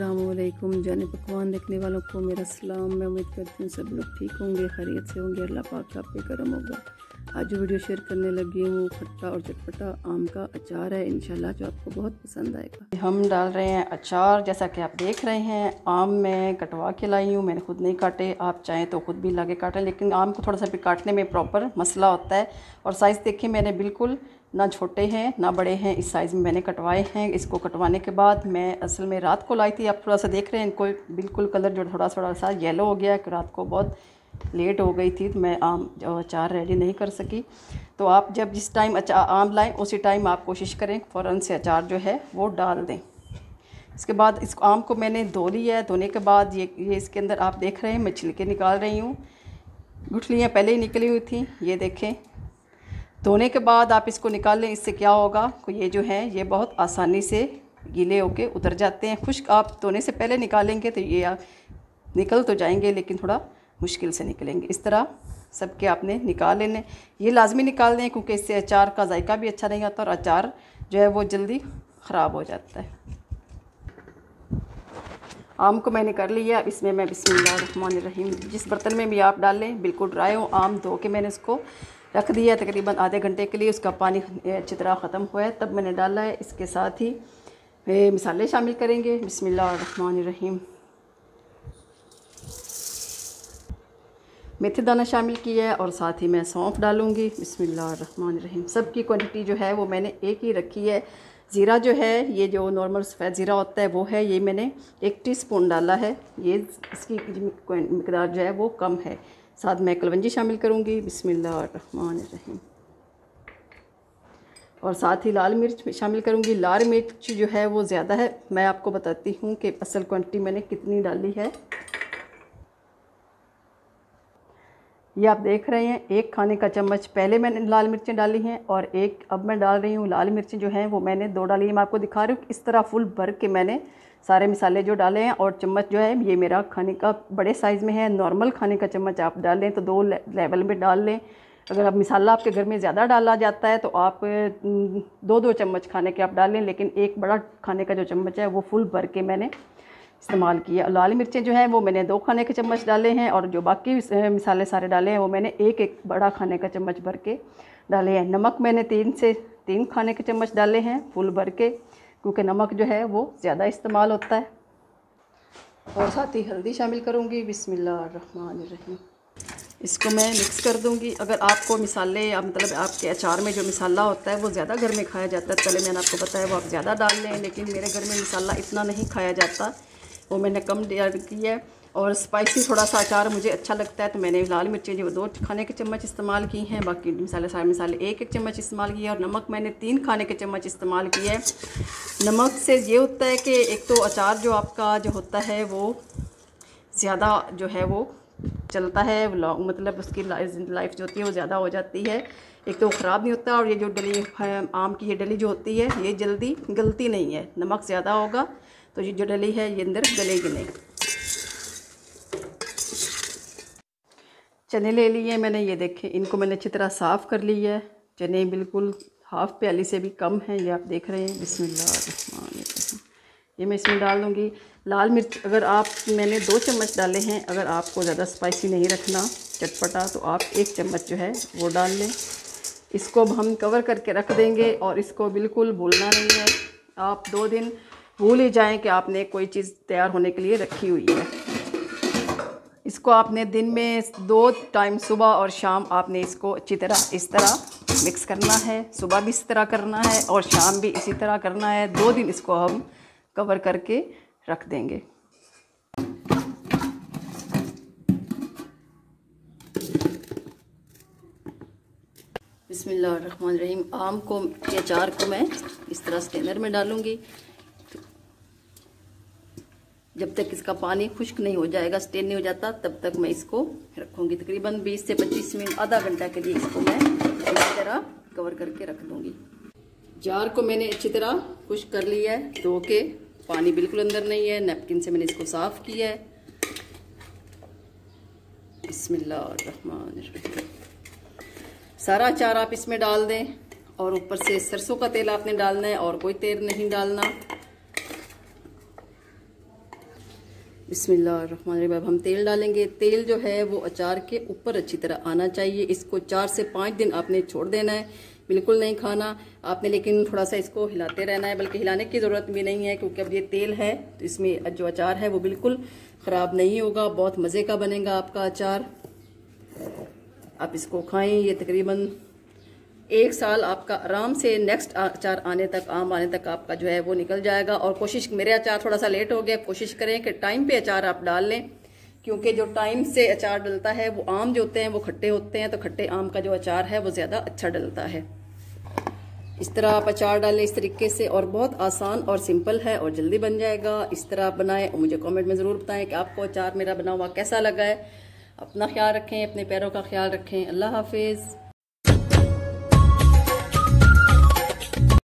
अस्सलामुअलैकुम। जाने पकवान देखने वालों को मेरा सलाम। मैं उम्मीद करती हूँ सब लोग ठीक होंगे, खैरियत से होंगे, अल्लाह पाक का पे करम होगा। आज वीडियो शेयर करने लगी हूँ खट्टा और चटपटा आम का अचार है, इंशाल्लाह जो आपको बहुत पसंद आएगा। हम डाल रहे हैं अचार। जैसा कि आप देख रहे हैं, आम मैं कटवा के लाई हूँ, मैंने खुद नहीं काटे। आप चाहें तो खुद भी ला के काटें, लेकिन आम को थोड़ा सा भी काटने में प्रॉपर मसला होता है। और साइज़ देखिए, मैंने बिल्कुल ना छोटे हैं ना बड़े हैं, इस साइज़ में मैंने कटवाए हैं। इसको कटवाने के बाद मैं असल में रात को लाई थी। आप थोड़ा सा देख रहे हैं, इनको बिल्कुल कलर जो थोड़ा सा येलो हो गया है, रात को बहुत लेट हो गई थी तो मैं आम अचार रेडी नहीं कर सकी। तो आप जब जिस टाइम आम लाएं उसी टाइम आप कोशिश करें फ़ौरन से अचार जो है वो डाल दें। इसके बाद इस आम को मैंने धो लिया है। धोने के बाद ये इसके अंदर आप देख रहे हैं, मैं छिलके निकाल रही हूँ। गुठलियाँ पहले ही निकली हुई थी, ये देखें। धोने के बाद आप इसको निकाल लें, इससे क्या होगा कि ये जो है ये बहुत आसानी से गीले होके उतर जाते हैं। खुश्क आप धोने से पहले निकालेंगे तो ये आप निकल तो जाएंगे, लेकिन थोड़ा मुश्किल से निकलेंगे। इस तरह सबके आपने निकाल लेने, ये लाजमी निकाल दें, क्योंकि इससे अचार का जायका भी अच्छा नहीं आता और अचार जो है वो जल्दी ख़राब हो जाता है। आम को मैंने कर लिया। अब इसमें मैं बिस्मिल्लाहिर्रहमानिर्रहीम, जिस बर्तन में भी आप डालें बिल्कुल ड्राई हो। आम धो के मैंने इसको रख दिया तकरीबन आधे घंटे के लिए, उसका पानी अच्छी तरह ख़त्म हुआ है, तब मैंने डाला है। इसके साथ ही मसाले शामिल करेंगे। बिस्मिल्लाहिर्रहमानिर्रहीम, मेथी दाना शामिल किया है और साथ ही मैं सौंफ डालूँगी। बिस्मिल्लाहिर्रहमानिर्रहीम, सबकी क्वांटिटी जो है वो मैंने एक ही रखी है। ज़ीरा जो है, ये जो नॉर्मल सफ़ेद ज़ीरा होता है वो है, ये मैंने 1 टीस्पून डाला है। ये इसकी मिकदार जो है वो कम है। साथ मैं कलवंजी शामिल करूँगी। बिस्मिल्लाहिर्रहमानिर्रहीम, और साथ ही लाल मिर्च शामिल करूँगी। लाल मिर्च जो है वो ज़्यादा है, मैं आपको बताती हूँ कि असल क्वांटिटी मैंने कितनी डाली है। ये आप देख रहे हैं, 1 खाने का चम्मच पहले मैंने लाल मिर्चें डाली हैं और एक अब मैं डाल रही हूँ। लाल मिर्चें जो हैं वो मैंने 2 डाली हैं। मैं आपको दिखा रही हूँ इस तरह फुल भर के मैंने सारे मसाले जो डाले हैं। और चम्मच जो है ये मेरा खाने का बड़े साइज़ में है। नॉर्मल खाने का चम्मच आप डालें तो 2 लेवल में डाल लें। अगर आप मसाला आपके घर में ज़्यादा डाला जाता है तो आप 2-2 चम्मच खाने के आप डालें, लेकिन एक बड़ा खाने का जो चम्मच है वो फुल भर के मैंने इस्तेमाल किया। लाल मिर्चें जो हैं वो मैंने 2 खाने के चम्मच डाले हैं, और जो बाकी मसाले सारे डाले हैं वो मैंने एक बड़ा खाने का चम्मच भर के डाले हैं। नमक मैंने 3 से 3 खाने के चम्मच डाले हैं फुल भर के, क्योंकि नमक जो है वो ज़्यादा इस्तेमाल होता है। और साथ ही हल्दी शामिल करूँगी। बिस्मिल्लाहिर्रहमानिर्रहीम, इसको मैं मिक्स कर दूँगी। अगर आपको मसाले मतलब आपके अचार में जो मसाला होता है वो ज़्यादा घर में खाया जाता है, पहले मैंने आपको बताया वो आप ज़्यादा डाल लें, लेकिन मेरे घर में मसाला इतना नहीं खाया जाता, वो मैंने कम ऐड किया है। और स्पाइसी थोड़ा सा अचार मुझे अच्छा लगता है, तो मैंने लाल मिर्चें जो 2 खाने के चम्मच इस्तेमाल की हैं, बाकी सारे मसाले 1-1 चम्मच इस्तेमाल किया। और नमक मैंने 3 खाने के चम्मच इस्तेमाल किया है। नमक से ये होता है कि एक तो अचार जो आपका जो होता है वो ज़्यादा जो है वो चलता है, मतलब उसकी लाइफ जो होती है वो ज़्यादा हो जाती है। एक तो ख़राब नहीं होता, और ये जो डली आम की ये डली जो होती है ये जल्दी गलती नहीं है। नमक ज़्यादा होगा तो ये जो डली है ये अंदर गलेगी नहीं। चने ले लिए मैंने, ये देखें, इनको मैंने अच्छी तरह साफ़ कर लिया है। चने बिल्कुल हाफ़ प्याली से भी कम हैं, ये आप देख रहे हैं। बिस्मिल्लाहिर्रहमानिर्रहीम, ये मैं इसमें डाल दूँगी। लाल मिर्च अगर आप मैंने 2 चम्मच डाले हैं, अगर आपको ज़्यादा स्पाइसी नहीं रखना चटपटा तो आप 1 चम्मच जो है वो डाल लें। इसको अब हम कवर करके रख देंगे और इसको बिल्कुल भूलना नहीं है। आप 2 दिन भूल ही जाएं कि आपने कोई चीज़ तैयार होने के लिए रखी हुई है। इसको आपने दिन में 2 टाइम, सुबह और शाम, आपने इसको अच्छी तरह इस तरह मिक्स करना है। सुबह भी इस तरह करना है और शाम भी इसी तरह करना है। 2 दिन इसको हम कवर करके रख देंगे। बिस्मिल्लाहिर्रहमानिर्रहीम, आम को के अचार को मैं इस तरह स्टेनर में डालूँगी। जब तक इसका पानी खुश्क नहीं हो जाएगा, स्टेन नहीं हो जाता, तब तक मैं इसको रखूँगी। तकरीबन 20 से 25 मिनट, आधा घंटा के लिए इसको मैं इसी तरह कवर करके रख दूँगी। जार को मैंने अच्छी तरह खुश्क कर लिया है, धो के, पानी बिल्कुल अंदर नहीं है। नैपकिन से मैंने इसको साफ़ किया है। बिस्मिल्लाहिर्रहमानिर्रहीम, सारा अचार आप इसमें डाल दें, और ऊपर से सरसों का तेल आपने डालना है और कोई तेल नहीं डालना। बिस्मिल्लाहिर्रहमानिर्रहीम। अब हम तेल डालेंगे। तेल जो है वो अचार के ऊपर अच्छी तरह आना चाहिए। इसको 4 से 5 दिन आपने छोड़ देना है, बिल्कुल नहीं खाना आपने, लेकिन थोड़ा सा इसको हिलाते रहना है। बल्कि हिलाने की ज़रूरत भी नहीं है क्योंकि अब ये तेल है तो इसमें जो अचार है वो बिल्कुल ख़राब नहीं होगा, बहुत मज़े का बनेगा आपका अचार। आप इसको खाएं। ये तकरीबन 1 साल आपका आराम से नेक्स्ट अचार आने तक, आम आने तक आपका जो है वो निकल जाएगा। और कोशिश, मेरे अचार थोड़ा सा लेट हो गया, कोशिश करें कि टाइम पे अचार आप डाल लें क्योंकि जो टाइम से अचार डलता है वो आम जो होते हैं वो खट्टे होते हैं, तो खट्टे आम का जो अचार है वो ज़्यादा अच्छा डलता है। इस तरह आप अचार डालें इस तरीके से, और बहुत आसान और सिंपल है और जल्दी बन जाएगा। इस तरह आप बनाएं और मुझे कमेंट में ज़रूर बताएं कि आपको अचार मेरा बना हुआ कैसा लगा है। अपना ख्याल रखें, अपने पैरों का ख्याल रखें। अल्लाह हाफिज़।